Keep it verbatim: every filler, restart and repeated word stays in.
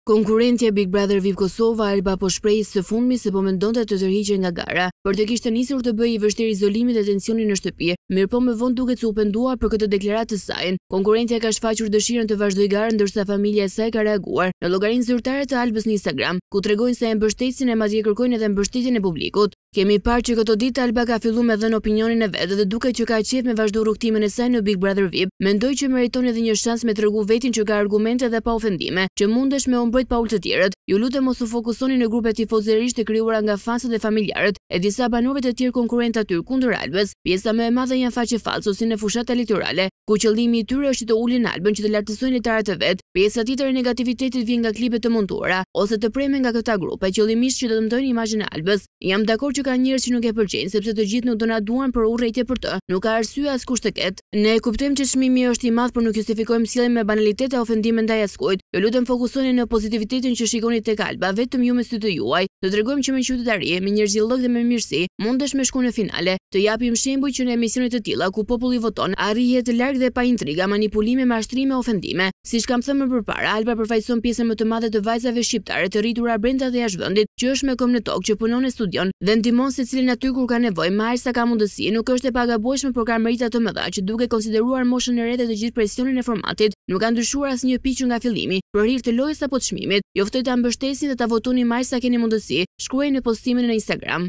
Konkurrentja Big Brother V I P Kosova, Alba po shprehej së fundmi se po mendonte të tërhiqej nga gara, por të kishte nisur të bëjë i vështirë izolimin dhe tensionin në shtëpi, mirëpo më vonë duket se u pendua për këtë deklaratë të saj. Konkurrentja ka shfaqur dëshirën të vazhdojë garën, ndërsa familja e saj ka reaguar në llogarinë zyrtare të Albës në Instagram, ku tregojnë se e mbështesin e madje kërkojnë edhe mbështetjen e publikut. Kemi parë që këto ditë Alba ka filluar me dhënë opinionin e vet dhe duket që ka qejf me vazhdu rrugtimin e saj në Big Brother V I P. Mendoj që meriton edhe një shans me tregu vetin që ka argumente dhe pa ofendime, që mundesh me u mbrojt pa ulë të tjerët. Ju lutem mos u fokusoni në grupe tifozërish të krijuara nga fansët dhe familjarët e disa banorëve të tjerë konkurrentë aty kundër Albës. Pjesa më e madhe janë faqe falso si në fushat elektorale, ku qëllimi i tyre është të ulin Albën që të lartësojnë lojtarët e vet. Pjesa tjetër e negativitetit vjen nga klipet të montuara ose të preme nga këta grupe, qëllimisht që të dëmtojnë imazhin e Albës. Jam dakord që ka njerëz që nuk e pëlqejnë sepse të gjithë nuk donaduan për urrëtie për të. Nuk ka arsye askush të ketë. Ne e kuptojmë që çmimi është i madh, por nuk justifikojmë sjelljen me banalitet e ofendime ndaj askujt. Ju lutem fokusoni në pozitivitetin që shikoni tek Alba, vetëm ju me sy të juaj. Të tregojmë që me qytetari, me njerëzillok dhe me mirësi, mundesh me shku në finale. Të japim shembull që në emisione të tilla ku populli voton, arrihet larg dhe pa intriga, manipulime, mashtrime, ofendime. Siç kam thënë më përpara, Alba përfaqëson pjesën më të madhe të vajzave shqiptare të rritura brenda dhe jashtë vendit, që është me këmbë në tokë, që punon e studion dhe ndihmon secilin aty kur ka nevojë, me aq sa ka mundësi. Nuk është e pagabueshme, por ka merita të mëdha që duke konsideruar moshën e re dhe të gjithë presionin e formatit, nuk ka ndryshuar asnjë pikë nga fillimi, për hir të lojës apo të çmimit. Ju ftoj ta mbështesni dhe ta votoni më aq sa keni mundësi. Shkruaj në postimin në Instagram.